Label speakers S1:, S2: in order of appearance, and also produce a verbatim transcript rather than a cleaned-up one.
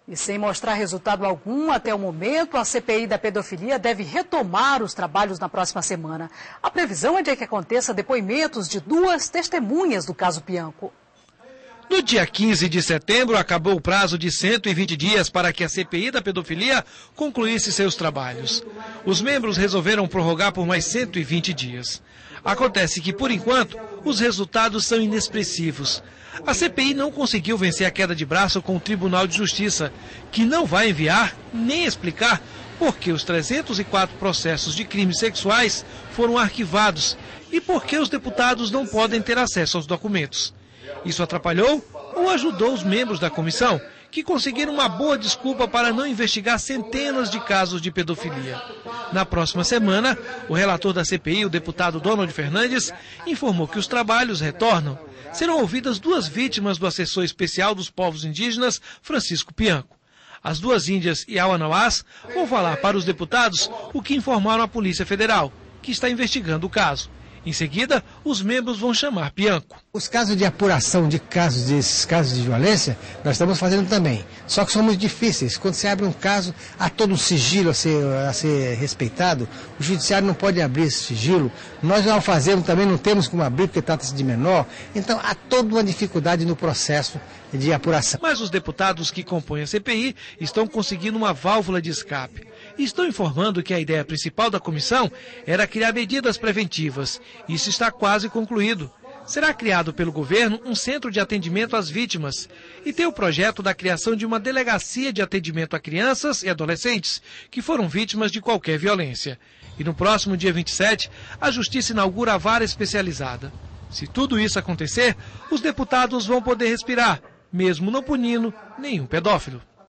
S1: E sem mostrar resultado algum até o momento, a C P I da pedofilia deve retomar os trabalhos na próxima semana. A previsão é de que aconteça depoimentos de duas testemunhas do caso Bianco.
S2: No dia quinze de setembro, acabou o prazo de cento e vinte dias para que a C P I da pedofilia concluísse seus trabalhos. Os membros resolveram prorrogar por mais cento e vinte dias. Acontece que, por enquanto, os resultados são inexpressivos. A C P I não conseguiu vencer a queda de braço com o Tribunal de Justiça, que não vai enviar nem explicar por que os trezentos e quatro processos de crimes sexuais foram arquivados e por que os deputados não podem ter acesso aos documentos. Isso atrapalhou ou ajudou os membros da comissão, que conseguiram uma boa desculpa para não investigar centenas de casos de pedofilia. Na próxima semana, o relator da C P I, o deputado Donald Fernandes, informou que os trabalhos retornam. Serão ouvidas duas vítimas do assessor especial dos povos indígenas, Francisco Bianco. As duas índias e Awanawás vão falar para os deputados o que informaram a Polícia Federal, que está investigando o caso. Em seguida, os membros vão chamar Bianco.
S3: Os casos de apuração de casos, desses casos de violência, nós estamos fazendo também. Só que são muito difíceis. Quando se abre um caso, há todo um sigilo a ser, a ser respeitado. O judiciário não pode abrir esse sigilo. Nós, ao fazermos, também não temos como abrir, porque trata-se de menor. Então, há toda uma dificuldade no processo de apuração.
S2: Mas os deputados que compõem a C P I estão conseguindo uma válvula de escape. E estão informando que a ideia principal da comissão era criar medidas preventivas. Isso está quase concluído. Será criado pelo governo um centro de atendimento às vítimas e tem o projeto da criação de uma delegacia de atendimento a crianças e adolescentes que foram vítimas de qualquer violência. E no próximo dia vinte e sete, a Justiça inaugura a vara especializada. Se tudo isso acontecer, os deputados vão poder respirar, mesmo não punindo nenhum pedófilo.